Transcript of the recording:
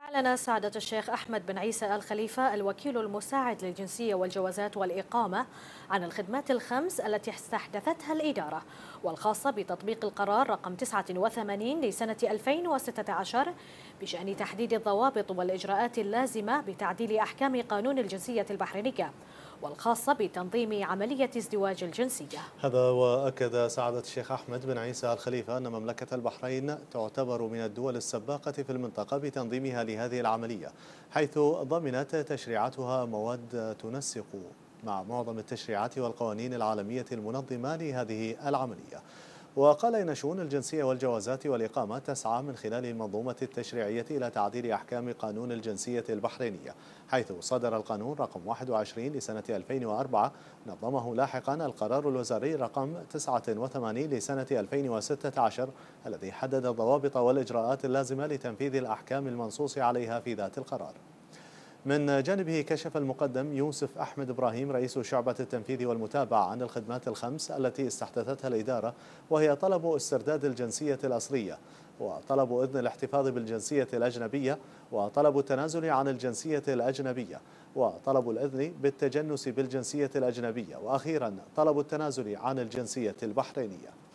أعلن سعادة الشيخ أحمد بن عيسى آل خليفة الوكيل المساعد للجنسية والجوازات والإقامة عن الخدمات الخمس التي استحدثتها الإدارة، والخاصة بتطبيق القرار رقم 89 لسنة 2016 بشأن تحديد الضوابط والإجراءات اللازمة بتعديل أحكام قانون الجنسية البحرينية، والخاصة بتنظيم عملية ازدواج الجنسية. هذا وأكد سعادة الشيخ أحمد بن عيسى آل خليفة أن مملكة البحرين تعتبر من الدول السباقة في المنطقة بتنظيمها لهذه العملية، حيث ضمنت تشريعاتها مواد تنسق مع معظم التشريعات والقوانين العالمية المنظمة لهذه العملية. وقال إن شؤون الجنسية والجوازات والإقامة تسعى من خلال المنظومة التشريعية إلى تعديل أحكام قانون الجنسية البحرينية، حيث صدر القانون رقم 21 لسنة 2004 نظمه لاحقا القرار الوزاري رقم 89 لسنة 2016 الذي حدد الضوابط والإجراءات اللازمة لتنفيذ الأحكام المنصوص عليها في ذات القرار. من جانبه كشف المقدم يوسف أحمد إبراهيم رئيس شعبة التنفيذ والمتابعة عن الخدمات الخمس التي استحدثتها الإدارة، وهي طلب استرداد الجنسية الأصلية، وطلب إذن الاحتفاظ بالجنسية الأجنبية، وطلب التنازل عن الجنسية الأجنبية، وطلب الإذن بالتجنس بالجنسية الأجنبية، وأخيرا طلب التنازل عن الجنسية البحرينية.